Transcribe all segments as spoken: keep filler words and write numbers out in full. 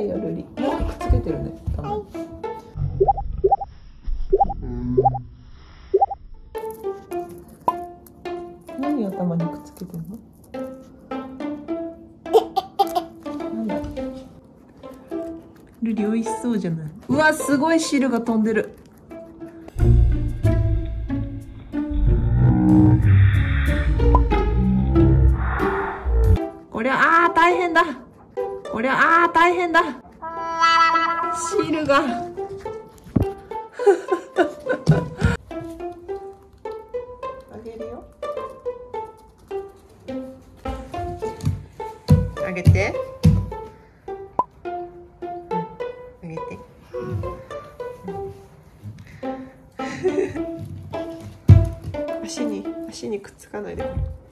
いよルリ。なんかくっつけてるね。頭。何頭にくっつけてるの？なんだ。ルリ美味しそうじゃない？うわ、すごい汁が飛んでる。こりゃあー大変だ。こりゃあー大変だ。汁があげるよ。あげて、あげて。足に足にくっつかないで。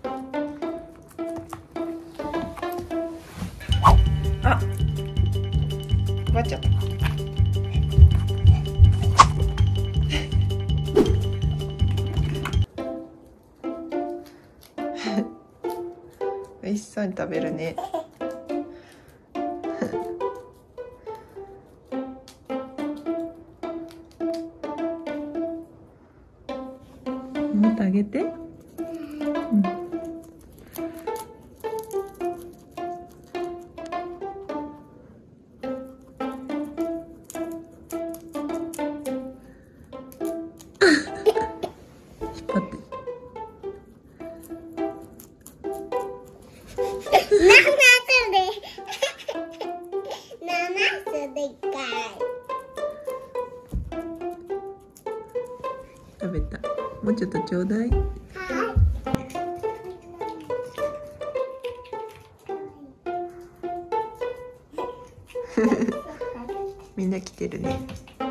あ、割っちゃった。美味しそうに食べるね。もっとあげて。うん。引っ張って。食べた。もうちょっとちょうだい。みんな来てるね。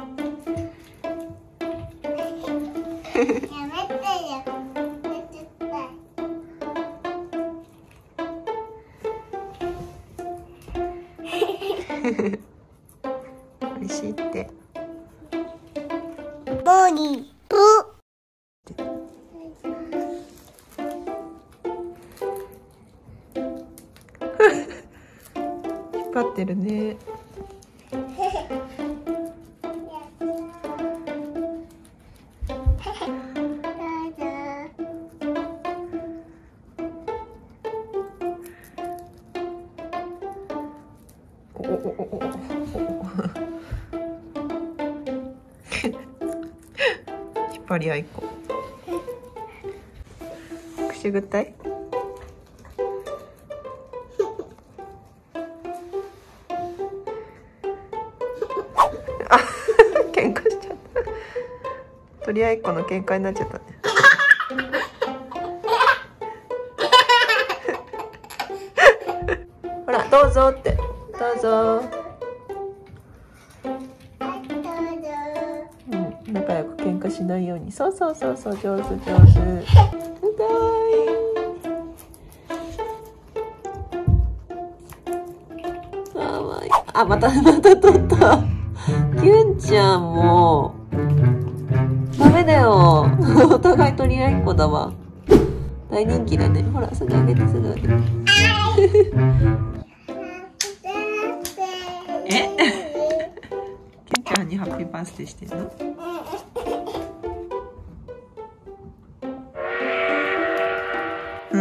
美味しいって。 ボニープ引っ張ってるね。おおおおお。引っ張り合いっこ。くしぐったい。あ、喧嘩しちゃった。取り合いっこの喧嘩になっちゃったね。ほら、どうぞって。どうぞ。うん、仲良く喧嘩しないように。そうそうそうそう、上手上手。かわいい。かわいい。あ、またまた取った。キュンちゃんもダメだよ。お互い取り合いっこだわ。大人気だね。ほら、すぐあげて、すぐあげて。えキュンちゃんにハッピーバースデーしてるの？うん。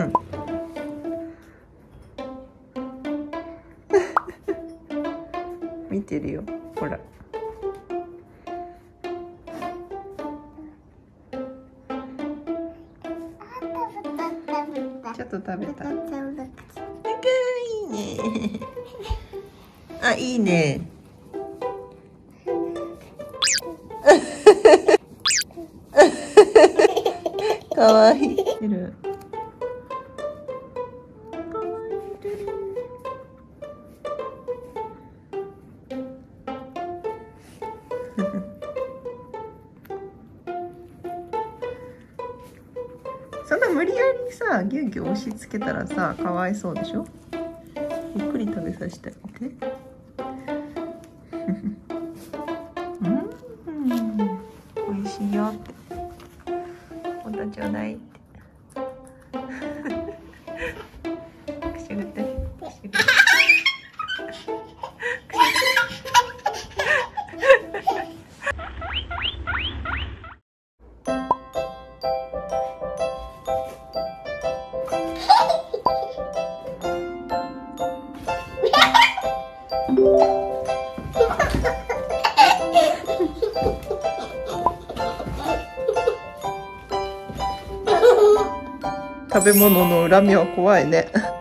見てるよ。ほら。ちょっと食べた。いいね。あ、いいね。かわいい。そんな無理やりさ、ぎゅうぎゅう押し付けたらさ、かわいそうでしょ。ゆっくり食べさせてあげて。うん、美味しいよって。またちょうだいって。くしぐって。くしぐって。 食べ物の恨みは怖いね。